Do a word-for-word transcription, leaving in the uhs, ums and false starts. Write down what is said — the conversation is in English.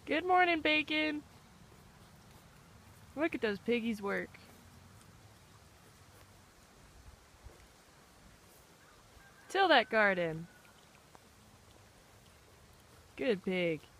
Good morning, Bacon. Look at those piggies work. Till that garden. Good pig.